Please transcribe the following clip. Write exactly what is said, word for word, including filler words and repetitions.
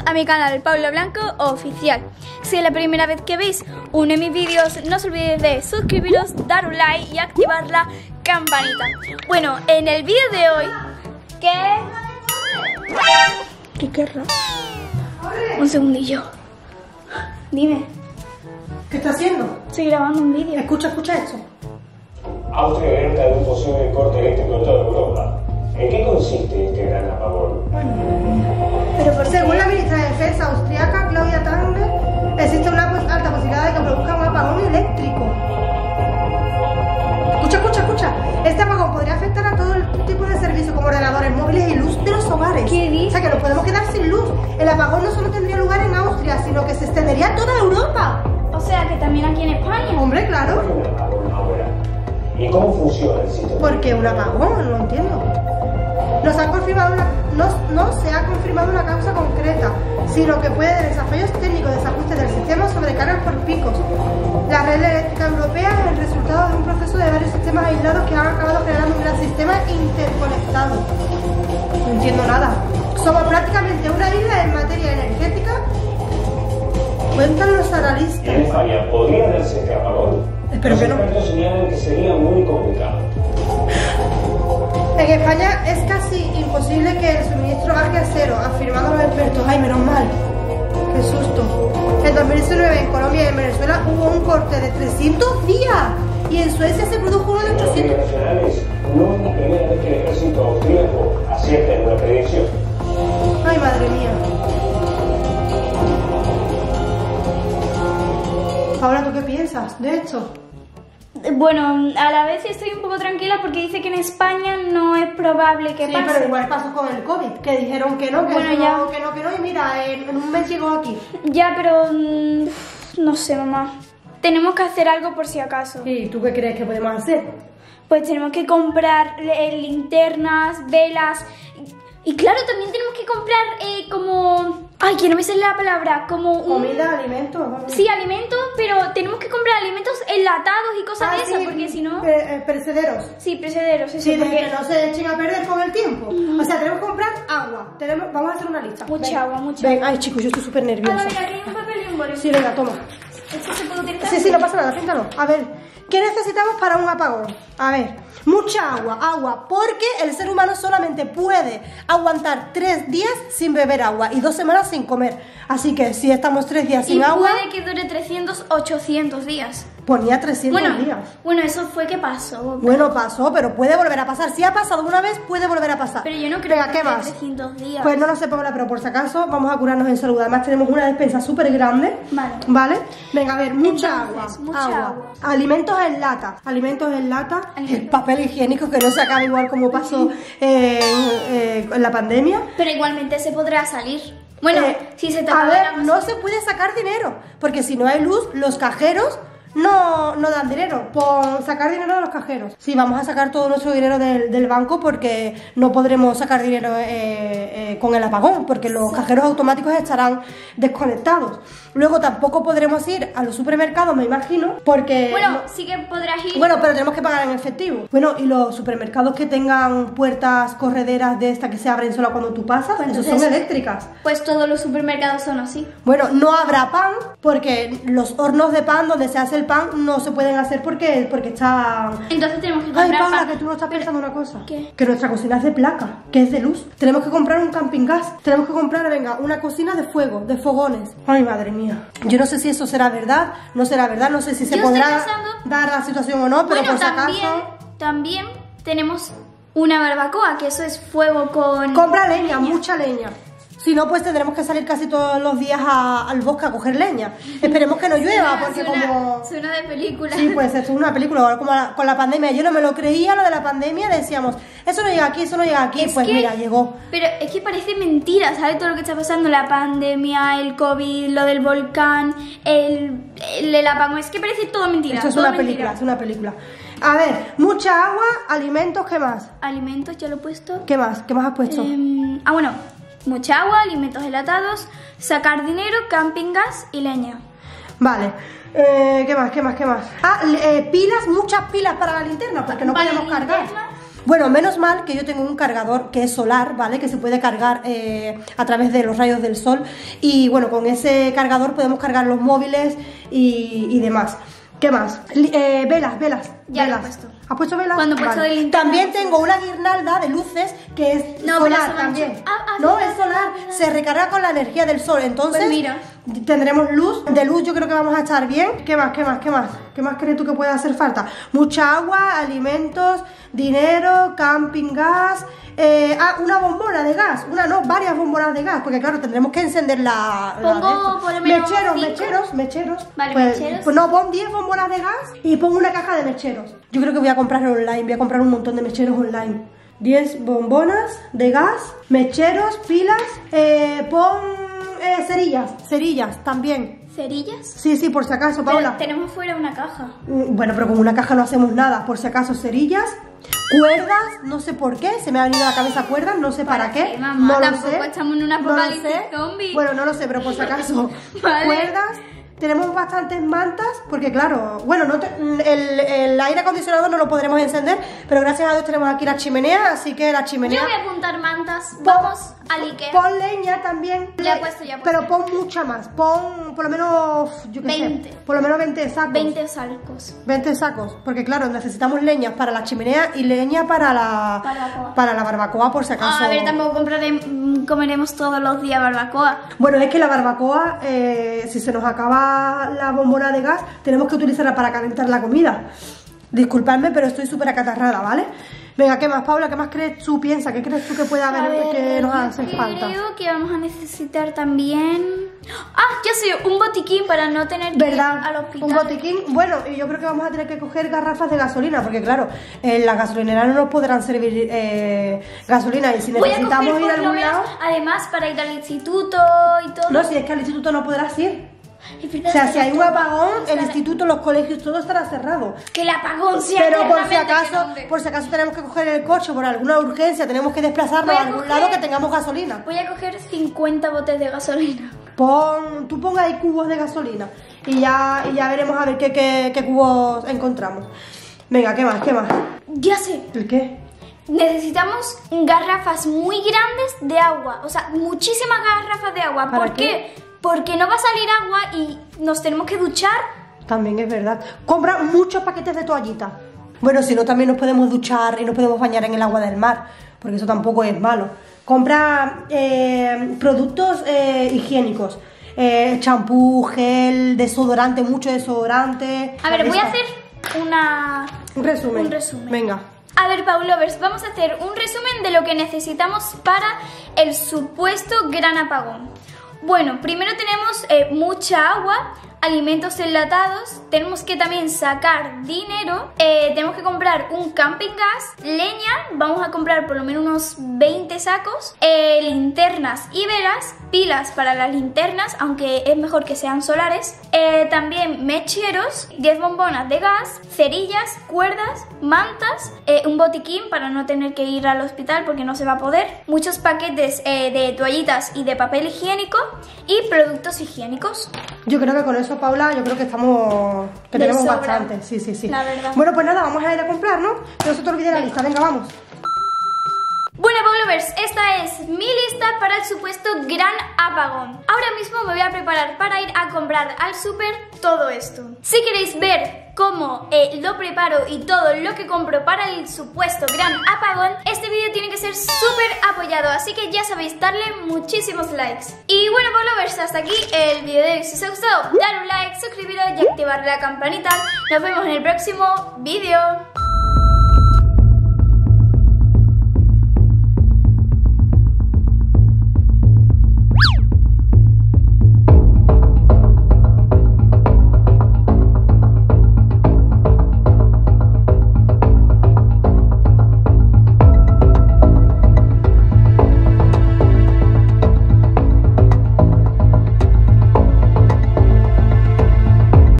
a mi canal Paula Blanco Oficial. Si es la primera vez que veis uno de mis vídeos, no os olvidéis de suscribiros, dar un like y activar la campanita. Bueno, en el vídeo de hoy, ¿qué? ¿Qué querrá? Un segundillo. Dime. ¿Qué está haciendo? Estoy grabando un vídeo. Escucha, escucha esto. Austria alerta de un posible corte eléctrico en toda Europa. ¿En qué consiste este gran apagón? Pero por Según la ministra de Defensa austriaca, Claudia Tanner, existe una pues, alta posibilidad de que produzca un apagón eléctrico. Escucha, escucha, escucha. Este apagón podría afectar a todo el tipo de servicios como ordenadores móviles y luz de los hogares. ¿Qué dices? O sea que nos podemos quedar sin luz. El apagón no solo tendría lugar en Austria, sino que se extendería a toda Europa. O sea que también aquí en España. Hombre, claro. ¿Por qué un apagón ahora? ¿Y cómo funciona el sistema? ¿Por qué un apagón? No entiendo. No se ha confirmado una, no, no se ha confirmado una causa concreta, sino que puede haber desafíos técnicos, desajustes del sistema o sobrecargas por picos. La red eléctrica europea es el resultado de un proceso de varios sistemas aislados que han acabado generando un gran sistema interconectado. No entiendo nada. Somos prácticamente una isla en materia energética. Cuentan los analistas. En España podría darse este apagón. Espero Los que no. expertos señalan que sería muy complicado. En España es casi imposible que el suministro baje a cero, afirmaron los expertos. Ay, menos mal. Qué susto. En dos mil diecinueve en Colombia y en Venezuela hubo un corte de trescientos días. Y en Suecia se produjo uno de En los ochocientos. medios nacionales, no es la primera vez que el ejército austríaco acierta en una predicción. Ay, madre mía. Ahora, ¿tú qué piensas de esto? Bueno, a la vez estoy un poco tranquila porque dice que en España no es probable que Sí, pase. pero igual pasó con el COVID, que dijeron que no, que, Bueno, no, ya. que no, que no, y mira, en, en un mes llegó aquí. Ya, pero mm, no sé, mamá. Tenemos que hacer algo por si acaso. ¿Y tú qué crees que podemos hacer? Pues tenemos que comprar eh, linternas, velas. Y, y claro, también tenemos que comprar eh, como... Ay, que no me sale la palabra. Como un... Comida, alimentos. Vamos. Sí, alimentos, pero tenemos que comprar alimentos enlatados y cosas Ah, de esas, sí, porque si no... pe- eh, perecederos. Sí, precederos, eso, Sí, de porque... que no se echen a perder con el tiempo. O sea, tenemos que comprar agua. Tenemos, vamos a hacer una lista. Mucha Venga. agua, mucha Venga, ay, chicos, yo estoy súper Ah, nerviosa. mira, aquí hay un papel y un boli. Sí, venga, toma. ¿Esto se puede utilizar? Sí, sí, no pasa nada, píntalo. A ver, ¿qué necesitamos para un apagón? A ver, mucha agua, agua, porque el ser humano solamente puede aguantar tres días sin beber agua y dos semanas sin comer. Así que si estamos tres días sin Y agua, puede que dure trescientos, ochocientos días. ponía trescientos Bueno, días. bueno, eso fue que pasó. Bueno, pasó, pero puede volver a pasar. Si ha pasado una vez, puede volver a pasar. Pero yo no creo Venga, que ¿qué sea más? trescientos días. Pues no lo sé, Paola, pero por si acaso vamos a curarnos en salud. Además tenemos una despensa súper grande. Vale. ¿Vale? Venga, a ver, mucha Entonces, agua. mucha agua. Alimentos en lata. Alimentos en lata. Alimentos. El papel higiénico que no se acaba igual como pasó eh, eh, en la pandemia. Pero igualmente se podrá salir. Bueno, Eh, si se te a acaba ver, la no cosa- se puede sacar dinero. Porque si no hay luz, los cajeros no, no dan dinero. Por sacar dinero de los cajeros. Sí, vamos a sacar todo nuestro dinero del, del banco porque no podremos sacar dinero eh, eh, con el apagón, porque los cajeros automáticos estarán desconectados. Luego tampoco podremos ir a los supermercados, me imagino, porque... Bueno, no- sí que podrás ir. bueno, pero tenemos que pagar en efectivo. Bueno, y los supermercados que tengan puertas correderas de estas que se abren solo cuando tú pasas, Pues esos son entonces- eléctricas. Pues todos los supermercados son así. Bueno, no habrá pan porque los hornos de pan donde se hace el pan no se pueden hacer porque, porque están... Entonces tenemos que Ay, comprar Paula, pan. que tú no estás pensando una cosa. ¿Qué? Que nuestra cocina es de placa, que es de luz. Tenemos que comprar un camping gas. Tenemos que comprar, venga, una cocina de fuego, de fogones. Ay, madre mía. Yo no sé si eso será verdad, no será verdad, no sé si se Yo estoy podrá pensando- dar la situación o no, pero Bueno, por si también, acaso... también tenemos una barbacoa, que eso es fuego con... Compra leña, mucha leña. Si no, pues tendremos que salir casi todos los días a- al bosque a coger leña. Esperemos que no llueva, porque suena, como... suena de película. Sí, pues esto es una película, ahora como la- con la pandemia. Yo no me lo creía, lo de la pandemia, decíamos, eso no llega aquí, eso no llega aquí. Es Pues que- mira, llegó. Pero es que parece mentira, ¿sabes? Todo lo que está pasando, la pandemia, el COVID, lo del volcán, el, el, el apagón, es que parece todo mentira. Esto es todo una mentira. película, es una película. A ver, mucha agua, alimentos, ¿qué más? Alimentos, ya lo he puesto. ¿Qué más? ¿Qué más has puesto? Em, ah, bueno, mucha agua, alimentos enlatados, sacar dinero, camping gas y leña. Vale. Eh, ¿Qué más? ¿Qué más? ¿Qué más? Ah, le- eh, pilas, muchas pilas para la linterna, porque no Para podemos la cargar. linterna. Bueno, menos mal que yo tengo un cargador que es solar, ¿vale? Que se puede cargar eh, a través de los rayos del sol. Y bueno, con ese cargador podemos cargar los móviles y, y demás. ¿Qué más? Eh, velas, velas. Ya velas. lo he puesto. ¿Has puesto velas? Cuando he puesto de linterna. También tengo una guirnalda de luces que es No, solar pero también. Ah, ah, no, verdad, es solar. verdad. Se recarga con la energía del sol. Entonces, Pues mira. tendremos luz. De luz yo creo que vamos a estar bien. ¿Qué más? ¿Qué más? ¿Qué más? ¿Qué más crees tú que puede hacer falta? Mucha agua, alimentos, dinero, camping gas. Eh, ah, una bombona de gas, una no, varias bombonas de gas, porque claro, tendremos que encender la... la Pongo de esto. por lo menos mecheros, cinco. mecheros, mecheros. Vale, pues, mecheros. Pues no, pon diez bombonas de gas y pon una caja de mecheros. Yo creo que voy a comprar online, voy a comprar un montón de mecheros online. diez bombonas de gas, mecheros, pilas, eh, pon eh, cerillas, cerillas también. ¿Cerillas? Sí, sí, por si acaso, Pero Paula. tenemos fuera una caja. Mm, Bueno, pero con una caja no hacemos nada, por si acaso cerillas. Cuerdas, no sé por qué, se me ha venido a la cabeza cuerdas, no sé para, ¿Para qué, qué, mamá? no lo Tampoco sé. estamos en un no lo apocalipsis sé. zombie. Bueno, no lo sé, pero por si acaso. Vale. Cuerdas, tenemos bastantes mantas, porque claro, bueno, no te- el, el aire acondicionado no lo podremos encender, pero gracias a Dios tenemos aquí la chimenea, así que la Yo chimenea... voy a apuntar mantas. Pon- Vamos al Ikea. Pon leña también. Ya he puesto, ya he puesto. Pero pon mucha más, pon por lo menos, yo qué sé, veinte. por lo menos veinte sacos. veinte salcos. veinte sacos, porque claro, necesitamos leñas para la chimenea y leña para la Barbacoa. para la barbacoa por si acaso. A ver, tampoco compraré, mm, comeremos todos los días barbacoa. Bueno, es que la barbacoa, eh, si se nos acaba la bombona de gas, tenemos que utilizarla para calentar la comida. Disculpadme, pero estoy súper acatarrada, ¿vale? Venga, ¿qué más, Paula? ¿Qué más crees tú? Piensa, ¿qué crees tú que puede haber A ver, que nos yo hace falta? creo que vamos a necesitar también... Ah, ya sé, un botiquín para no tener que ¿Verdad? ir al hospital. Un botiquín. Bueno, y yo creo que vamos a tener que coger garrafas de gasolina, porque claro, en las gasolineras no nos podrán servir eh, gasolina y si Voy a necesitamos coger ir a por lo algún menos, lado... además, para ir al instituto y todo. No, si es que al instituto no podrás ir. Es verdad, O sea, si hay un todo. apagón, el Estará- instituto, los colegios, todo estará cerrado. Que el apagón sea Pero por si eternamente acaso, grande. por si acaso tenemos que coger el coche por alguna urgencia, tenemos que desplazarnos Voy a a algún coger- lado que tengamos gasolina. Voy a coger cincuenta botes de gasolina. Pon, tú ponga ahí cubos de gasolina y ya, y ya veremos a ver qué, qué, qué cubos encontramos. Venga, ¿qué más? ¿Qué más? Ya sé. ¿El qué? Necesitamos garrafas muy grandes de agua. O sea, muchísimas garrafas de agua. ¿Para ¿Por qué? Porque no va a salir agua y nos tenemos que duchar. También es verdad. Compra muchos paquetes de toallitas. Bueno, si no, también nos podemos duchar y nos podemos bañar en el agua del mar, porque eso tampoco es malo. Compra eh, productos eh, higiénicos. Eh, champú, gel, desodorante, mucho desodorante. A ver, voy a Esta. hacer una... Un resumen. un resumen. Venga. A ver, Paulovers, vamos a hacer un resumen de lo que necesitamos para el supuesto gran apagón. Bueno, primero tenemos eh, mucha agua, alimentos enlatados, tenemos que también sacar dinero, eh, tenemos que comprar un camping gas, leña, vamos a comprar por lo menos unos veinte sacos, eh, linternas y velas, pilas para las linternas, aunque es mejor que sean solares, eh, también mecheros, diez bombonas de gas, cerillas, cuerdas, mantas, eh, un botiquín para no tener que ir al hospital porque no se va a poder, muchos paquetes eh, de toallitas y de papel higiénico y productos higiénicos. Yo creo que con eso, Paula, yo creo que estamos... que De tenemos sobra. bastante. Sí, sí, sí. La verdad. Bueno, pues nada, vamos a ir a comprar, ¿no? Que no se te olvide la lista. Venga, vamos. Bueno, Paulovers, esta es mi lista para el supuesto gran apagón. Ahora mismo me voy a preparar para ir a comprar al súper todo esto. Si queréis ver cómo eh, lo preparo y todo lo que compro para el supuesto gran apagón, este vídeo tiene que ser súper apoyado, así que ya sabéis, darle muchísimos likes. Y bueno, Paulovers, hasta aquí el vídeo de hoy. Si os ha gustado, dar un like, suscribiros y activar la campanita. Nos vemos en el próximo vídeo.